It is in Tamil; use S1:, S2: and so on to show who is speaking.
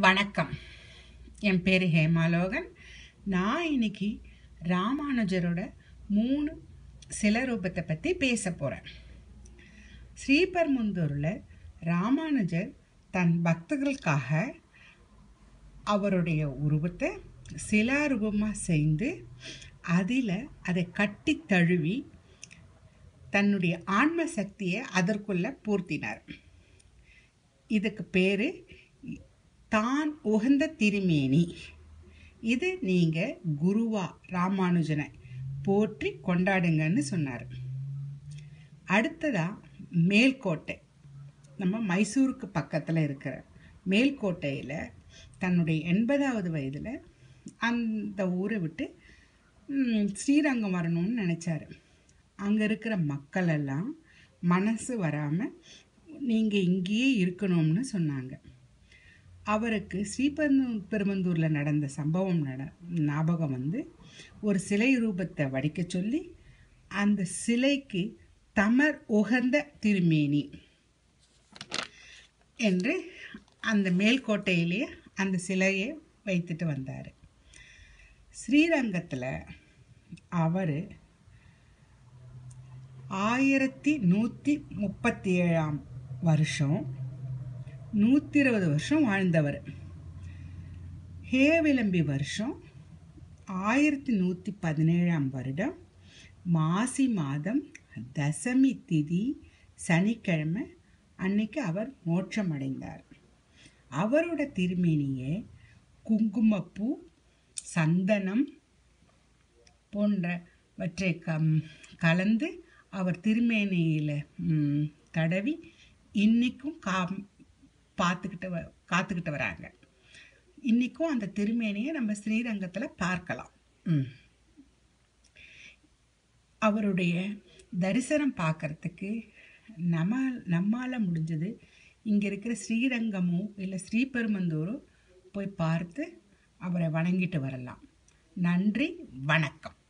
S1: வணக்கம். என் பேர் ஹேமாலோகன். நான் இன்னைக்கு ராமானுஜரோட 3 சிலரூபத்தை பற்றி பேச போகிறேன். ஸ்ரீபெரும்புதூரில் ராமானுஜர் தன் பக்தர்களுக்காக அவருடைய உருவத்தை சிலாரூபமாக செய்து அதில் அதை கட்டி தழுவி தன்னுடைய ஆன்ம சக்தியை அதற்குள்ளே பூர்த்தினார். இதுக்கு பேர் தான் உகந்த திருமேனி. இது நீங்கள் குருவா ராமானுஜனை போற்றி கொண்டாடுங்கன்னு சொன்னார். அடுத்ததாக மேல்கோட்டை, நம்ம மைசூருக்கு பக்கத்தில் இருக்கிற மேல்கோட்டையில் தன்னுடைய 80வது வயதில் அந்த ஊரை விட்டு ஸ்ரீரங்கம் வரணும்னு நினச்சாரு. அங்கே இருக்கிற மக்களெல்லாம் மனசு வராமல் நீங்கள் இங்கேயே இருக்கணும்னு சொன்னாங்க. அவருக்கு ஸ்ரீபெரும்புதூரில் நடந்த சம்பவம் ஞாபகம் வந்து ஒரு சிலை ரூபத்தை வடிக்க சொல்லி அந்த சிலைக்கு தமர் உகந்த திருமேனி என்று அந்த மேல்கோட்டையிலேயே அந்த சிலையை வைத்துட்டு வந்தார். ஸ்ரீரங்கத்தில் அவர் 1137 வருஷம் 120 வருஷம் வாழ்ந்தவர். ஹேவிளம்பி வருஷம் 1117 வருடம் மாசி மாதம் தசமி திதி சனிக்கிழமை அன்னைக்கு அவர் மோட்சம் அடைந்தார். அவரோட திருமேனியை குங்குமப்பூ, சந்தனம் போன்றவற்றை கலந்து அவர் திருமேனியில் தடவி இன்னைக்கும் காத்துக்கிட்டு வராங்க. இன்னைக்கும் அந்த திருமேனியை நம்ம ஸ்ரீரங்கத்தில் பார்க்கலாம். அவருடைய தரிசனம் பார்க்கறதுக்கு நம்மால் முடிஞ்சது இங்கே இருக்கிற ஸ்ரீரங்கமோ இல்லை ஸ்ரீபெரும்புதூரோ போய் பார்த்து அவரை வணங்கிட்டு வரலாம். நன்றி, வணக்கம்.